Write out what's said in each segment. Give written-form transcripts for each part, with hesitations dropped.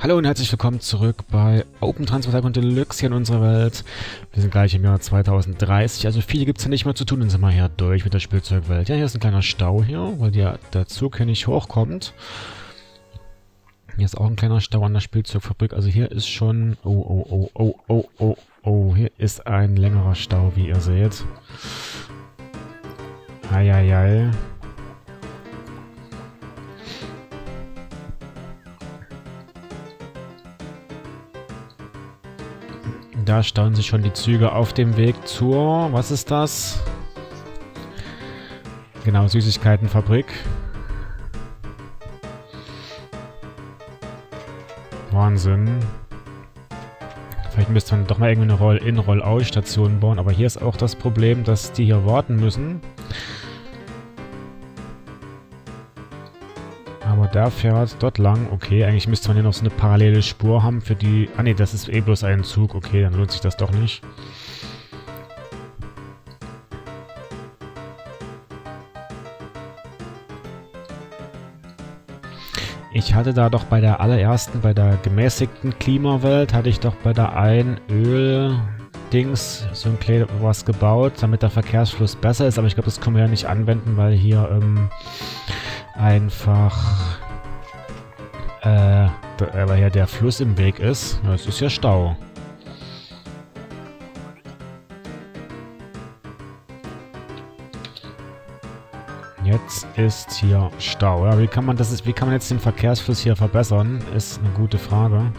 Hallo und herzlich willkommen zurück bei Open Transport und Deluxe hier in unserer Welt. Wir sind gleich im Jahr 2030, also viel gibt es ja nicht mehr zu tun, dann sind wir hier durch mit der Spielzeugwelt. Ja, hier ist ein kleiner Stau hier, weil der Zug hier nicht hochkommt. Hier ist auch ein kleiner Stau an der Spielzeugfabrik, also hier ist schon... Oh, hier ist ein längerer Stau, wie ihr seht. Eieiei. Da stauen sich schon die Züge auf dem Weg zur... Was ist das? Genau, Süßigkeitenfabrik. Wahnsinn. Vielleicht müsste man doch mal irgendwie eine Roll-in-Roll-out-Station bauen. Aber hier ist auch das Problem, dass die hier warten müssen. Aber der fährt dort lang. Okay, eigentlich müsste man hier noch so eine parallele Spur haben für die... Ah ne, das ist eh bloß ein Zug. Okay, dann lohnt sich das doch nicht. Ich hatte da doch bei der allerersten, bei der gemäßigten Klimawelt, hatte ich doch bei der einen Öl-Dings so ein kleines was gebaut, damit der Verkehrsfluss besser ist. Aber ich glaube, das können wir ja nicht anwenden, weil hier einfach weil hier der Fluss im Weg ist. Ja, es ist ja Stau. Jetzt ist hier Stau. Ja, wie kann man jetzt den Verkehrsfluss hier verbessern? Ist eine gute Frage.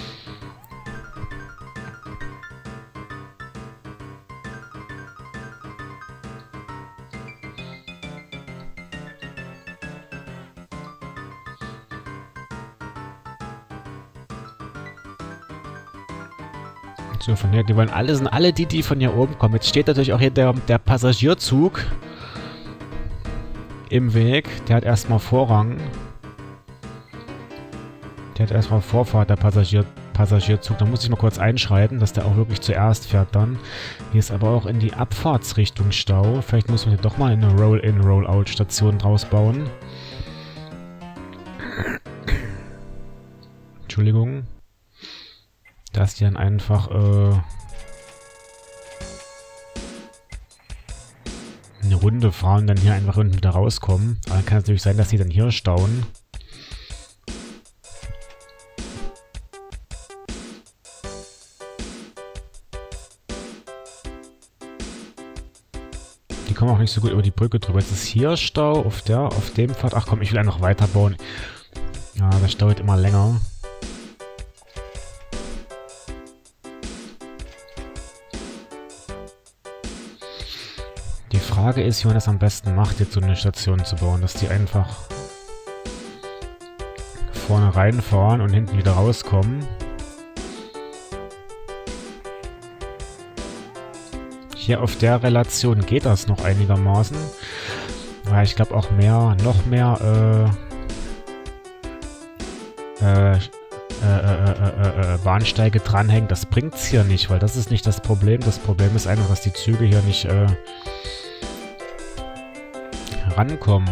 So, von hier, die wollen alle die von hier oben kommen. Jetzt steht natürlich auch hier der Passagierzug im Weg. Der hat erstmal Vorrang. Der hat erstmal Vorfahrt, der Passagierzug. Da muss ich mal kurz einschreiten, dass der auch wirklich zuerst fährt dann. Hier ist aber auch in die Abfahrtsrichtung Stau. Vielleicht muss man hier doch mal eine Roll-in, Roll-out-Station draus bauen. Entschuldigung. Dass die dann einfach eine Runde fahren und dann hier einfach unten wieder rauskommen. Aber dann kann es natürlich sein, dass die dann hier stauen. Die kommen auch nicht so gut über die Brücke drüber. Jetzt ist hier Stau, auf dem Pfad. Ach komm, ich will einfach weiterbauen. Ja, das dauert immer länger. Die Frage ist, wie man das am besten macht, jetzt so eine Station zu bauen, dass die einfach vorne reinfahren und hinten wieder rauskommen. Hier auf der Relation geht das noch einigermaßen. Aber ich glaube auch noch mehr Bahnsteige dranhängen, das bringt's hier nicht, weil das ist nicht das Problem. Das Problem ist einfach, dass die Züge hier nicht rankommen.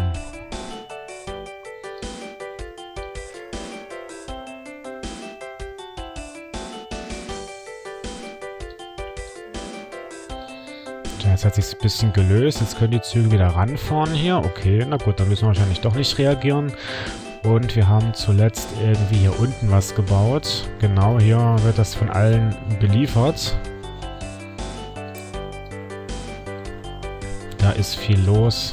Ja, jetzt hat sich ein bisschen gelöst. Jetzt können die Züge wieder ranfahren hier. Okay, na gut, dann müssen wir wahrscheinlich doch nicht reagieren. Und wir haben zuletzt irgendwie hier unten was gebaut. Genau, hier wird das von allen beliefert. Da ist viel los.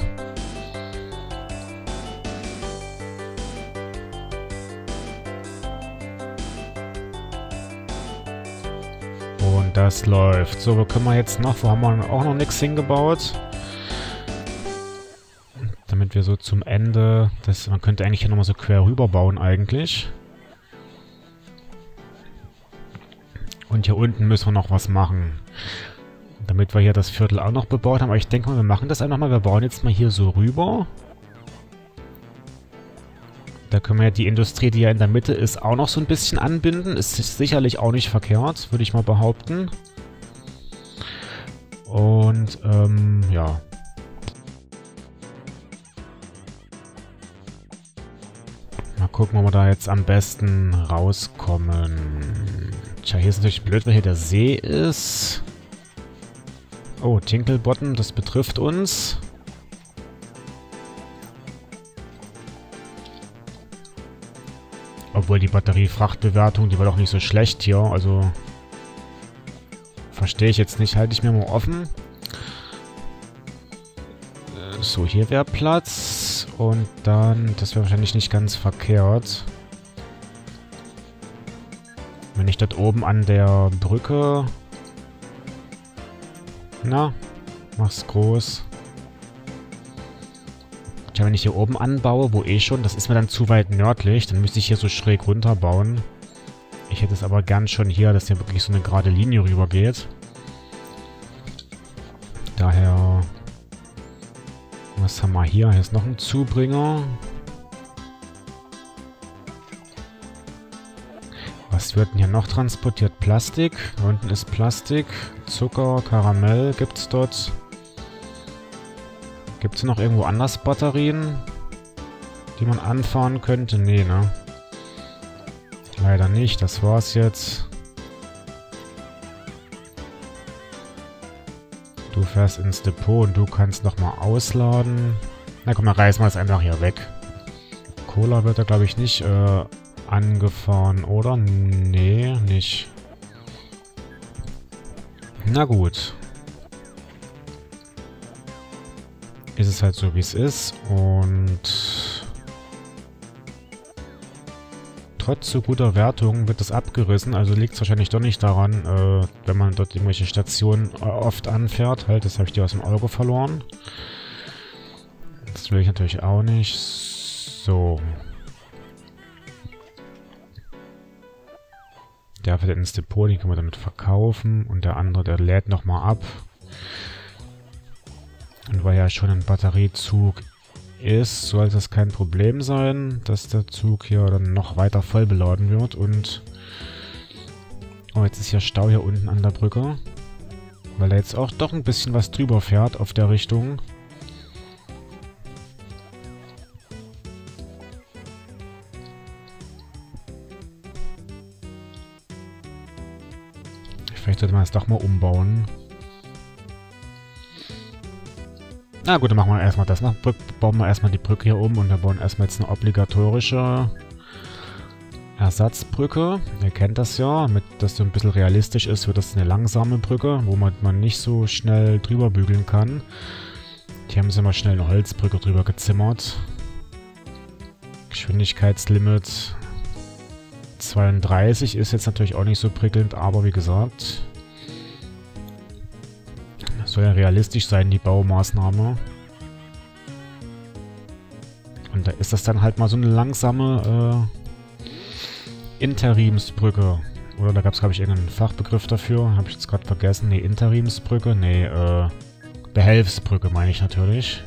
Und das läuft. So, wo können wir jetzt noch? Wo haben wir auch noch nichts hingebaut? Damit wir so zum Ende... man könnte eigentlich hier nochmal so quer rüber bauen eigentlich. Und hier unten müssen wir noch was machen. Damit wir hier das Viertel auch noch bebaut haben. Aber ich denke mal, wir machen das einfach mal. Wir bauen jetzt mal hier so rüber. Da können wir ja die Industrie, die ja in der Mitte ist, auch noch so ein bisschen anbinden. Ist sicherlich auch nicht verkehrt, würde ich mal behaupten. Und, ja. gucken, wo wir da jetzt am besten rauskommen. Tja, hier ist natürlich blöd, weil hier der See ist. Oh, Tinkelbottom, das betrifft uns. Obwohl die Batteriefrachtbewertung, die war doch nicht so schlecht hier. Also verstehe ich jetzt nicht. Halte ich mir mal offen. So, hier wäre Platz. Und dann, das wäre wahrscheinlich nicht ganz verkehrt. Wenn ich dort oben an der Brücke... Na, mach's groß. Tja, wenn ich hier oben anbaue, wo eh schon, das ist mir dann zu weit nördlich, dann müsste ich hier so schräg runter bauen. Ich hätte es aber gern schon hier, dass hier wirklich so eine gerade Linie rüber geht. Daher... Was haben wir hier? Hier ist noch ein Zubringer. Was wird denn hier noch transportiert? Plastik. Da unten ist Plastik. Zucker, Karamell gibt's dort. Gibt es noch irgendwo anders Batterien, die man anfahren könnte? Nee, ne? Leider nicht. Das war's jetzt. Du fährst ins Depot und du kannst nochmal ausladen. Na komm, dann reißen wir es einfach hier weg. Cola wird da, glaube ich, nicht angefahren, oder? Nee, nicht. Na gut. Ist es halt so, wie es ist. Und trotz so guter Wertung wird das abgerissen. Also liegt es wahrscheinlich doch nicht daran, wenn man dort irgendwelche Stationen oft anfährt. Halt, das habe ich dir aus dem Auge verloren. Das will ich natürlich auch nicht. So. Der fährt ins Depot, den können wir damit verkaufen. Und der andere, der lädt nochmal ab. Und weil ja schon ein Batteriezug ist, sollte es kein Problem sein, dass der Zug hier dann noch weiter voll beladen wird. Und oh, jetzt ist hier Stau hier unten an der Brücke. Weil er jetzt auch doch ein bisschen was drüber fährt auf der Richtung. Vielleicht sollte man es doch mal umbauen. Na gut, dann machen wir erstmal das noch. Bauen wir erstmal die Brücke hier um und wir bauen erstmal jetzt eine obligatorische Ersatzbrücke. Ihr kennt das ja, mit dass so ein bisschen realistisch ist, wird das eine langsame Brücke, wo man nicht so schnell drüber bügeln kann. Hier haben sie mal schnell eine Holzbrücke drüber gezimmert. Geschwindigkeitslimit 32 ist jetzt natürlich auch nicht so prickelnd, aber wie gesagt... Soll ja realistisch sein, die Baumaßnahme. Und da ist das dann halt mal so eine langsame Interimsbrücke. Oder da gab es, glaube ich, irgendeinen Fachbegriff dafür. Habe ich jetzt gerade vergessen. Nee, Interimsbrücke. Nee, Behelfsbrücke meine ich natürlich.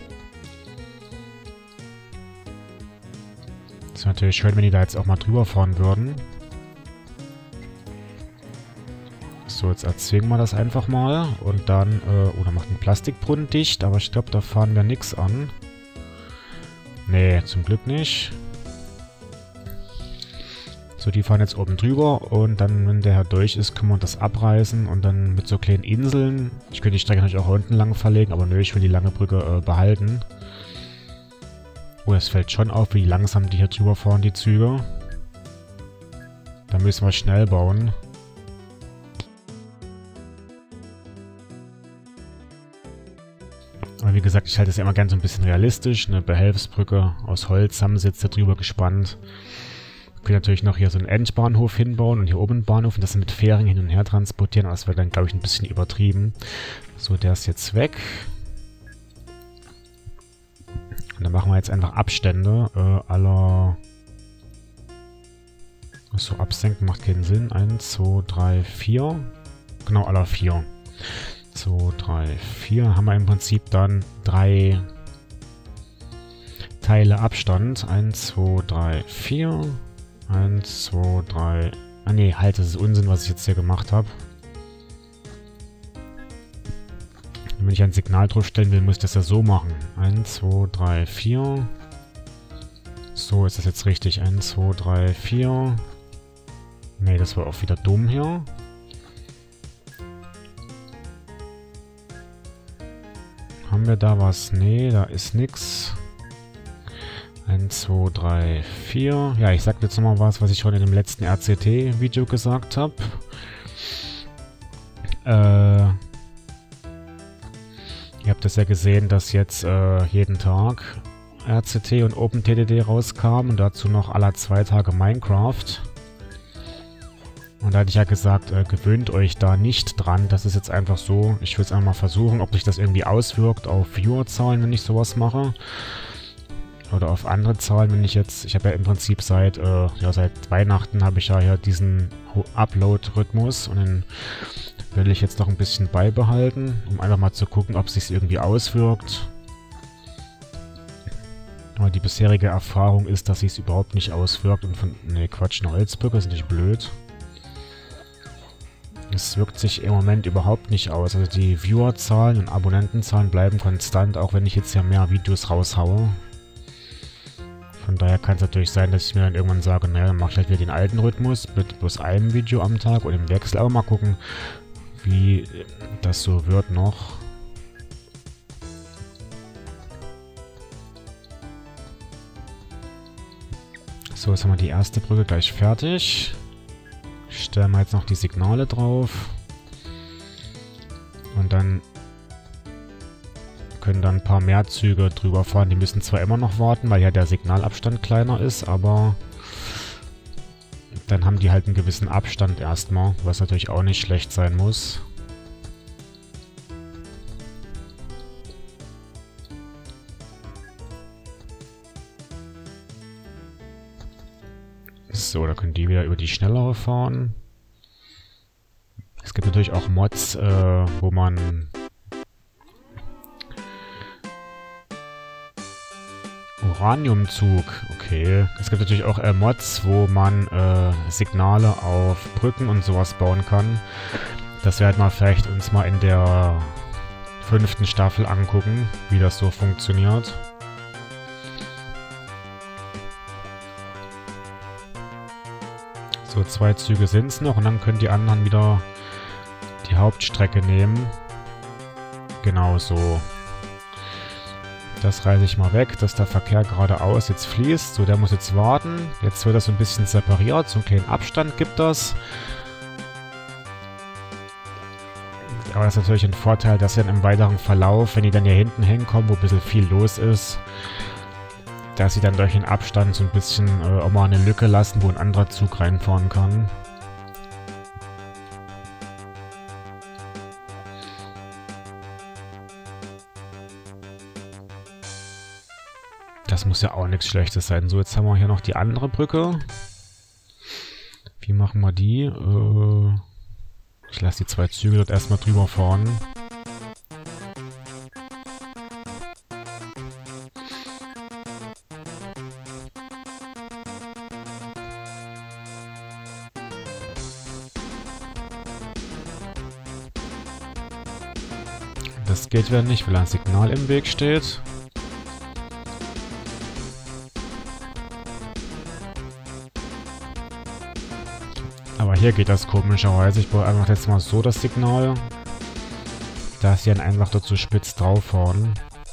Das wäre natürlich schön, wenn die da jetzt auch mal drüber fahren würden. So, jetzt erzwingen wir das einfach mal. Und dann, oder macht einen Plastikbrunnen dicht. Aber ich glaube, da fahren wir nichts an. Nee, zum Glück nicht. So, die fahren jetzt oben drüber. Und dann, wenn der Herr durch ist, können wir das abreißen. Und dann mit so kleinen Inseln. Ich könnte die Strecke natürlich auch unten lang verlegen. Aber nö, ich will die lange Brücke behalten. Oh, es fällt schon auf, wie langsam die hier drüber fahren, die Züge. Da müssen wir schnell bauen. Aber wie gesagt, ich halte es ja immer gerne so ein bisschen realistisch. Eine Behelfsbrücke aus Holz haben sie jetzt da drüber gespannt. Wir können natürlich noch hier so einen Endbahnhof hinbauen und hier oben einen Bahnhof und das mit Fähren hin und her transportieren. Aber das wäre dann, glaube ich, ein bisschen übertrieben. So, der ist jetzt weg. Und dann machen wir jetzt einfach Abstände aller... Achso, absenken macht keinen Sinn. 1, 2, 3, 4. Genau, aller 4. 2, 3, 4. Haben wir im Prinzip dann 3 Teile Abstand. 1, 2, 3, 4. 1, 2, 3... Ah ne, halt, das ist Unsinn, was ich jetzt hier gemacht habe. Wenn ich ein Signal draufstellen will, muss ich das ja so machen. 1, 2, 3, 4. So, ist das jetzt richtig? 1, 2, 3, 4. Ne, das war auch wieder dumm hier. Haben wir da was? Nee, da ist nix. 1, 2, 3, 4. Ja, ich sag jetzt nochmal was ich schon in dem letzten RCT-Video gesagt habe. Ihr habt das ja gesehen, dass jetzt jeden Tag RCT und OpenTTD rauskamen und dazu noch alle 2 Tage Minecraft. Und da hatte ich ja gesagt, gewöhnt euch da nicht dran. Das ist jetzt einfach so. Ich will es einfach mal versuchen, ob sich das irgendwie auswirkt auf Viewerzahlen, wenn ich sowas mache. Oder auf andere Zahlen, wenn ich jetzt... Ich habe ja im Prinzip seit Weihnachten habe ich ja hier diesen Upload-Rhythmus. Und den will ich jetzt noch ein bisschen beibehalten, um einfach mal zu gucken, ob es sich irgendwie auswirkt. Aber die bisherige Erfahrung ist, dass sich es überhaupt nicht auswirkt. Und von... Ne, Quatsch, eine Holzbrücke ist nicht blöd. Es wirkt sich im Moment überhaupt nicht aus. Also die Viewerzahlen und Abonnentenzahlen bleiben konstant, auch wenn ich jetzt ja mehr Videos raushaue. Von daher kann es natürlich sein, dass ich mir dann irgendwann sage, naja, dann mache ich halt wieder den alten Rhythmus mit bloß einem Video am Tag und im Wechsel. Aber mal gucken, wie das so wird noch. So, jetzt haben wir die erste Brücke gleich fertig. Stellen wir jetzt noch die Signale drauf. Und dann können dann ein paar mehr Züge drüber fahren. Die müssen zwar immer noch warten, weil ja der Signalabstand kleiner ist, aber dann haben die halt einen gewissen Abstand erstmal, was natürlich auch nicht schlecht sein muss. So, da können die wieder über die schnellere fahren. Es gibt natürlich auch Mods, wo man Uraniumzug, okay. Es gibt natürlich auch Mods, wo man Signale auf Brücken und sowas bauen kann. Das werden wir vielleicht uns mal in der 5. Staffel angucken, wie das so funktioniert. So, 2 Züge sind es noch und dann können die anderen wieder die Hauptstrecke nehmen. Genau so. Das reiße ich mal weg, dass der Verkehr geradeaus jetzt fließt. So, der muss jetzt warten. Jetzt wird das so ein bisschen separiert. So einen kleinen Abstand gibt das. Aber das ist natürlich ein Vorteil, dass sie dann im weiteren Verlauf, wenn die dann hier hinten hinkommen, wo ein bisschen viel los ist, dass sie dann durch den Abstand so ein bisschen auch mal eine Lücke lassen, wo ein anderer Zug reinfahren kann. Das muss ja auch nichts Schlechtes sein. So, jetzt haben wir hier noch die andere Brücke. Wie machen wir die? Ich lasse die 2 Züge dort erstmal drüber fahren. Das geht wieder nicht, weil ein Signal im Weg steht. Aber hier geht das komischerweise. Ich brauche einfach jetzt mal so das Signal, dass sie dann einfach dazu spitz draufhauen.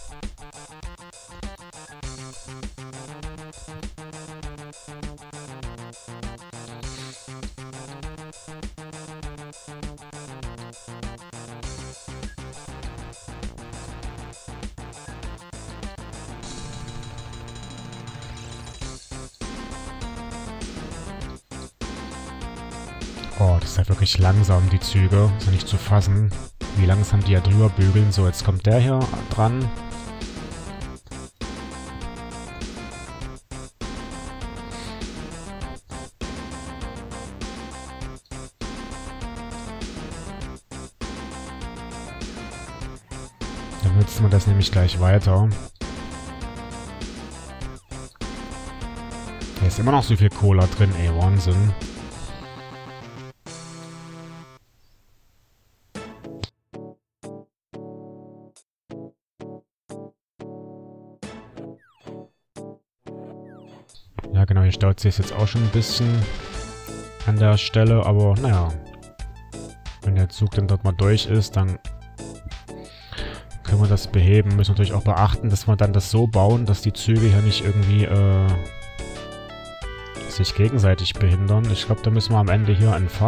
Oh, das ist ja wirklich langsam, die Züge. Ist ja nicht zu fassen, wie langsam die ja drüber bügeln. So, jetzt kommt der hier dran. Dann nutzen wir das nämlich gleich weiter. Da ist immer noch so viel Cola drin, ey, Wahnsinn. staut sich jetzt auch schon ein bisschen an der Stelle, aber naja. Wenn der Zug dann dort mal durch ist, dann können wir das beheben. Wir müssen natürlich auch beachten, dass wir dann das so bauen, dass die Züge hier nicht irgendwie sich gegenseitig behindern. Ich glaube, da müssen wir am Ende hier einen